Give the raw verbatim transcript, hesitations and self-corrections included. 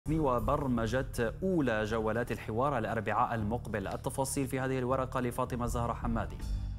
وبرمجة أولى جولات الحوار الأربعاء المقبل. التفاصيل في هذه الورقة لفاطمة زهرة حمادي.